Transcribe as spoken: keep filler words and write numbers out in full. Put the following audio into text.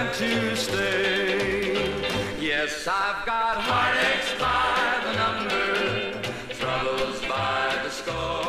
meant to stay. Yes, I've got heartaches by the number, troubles by the score.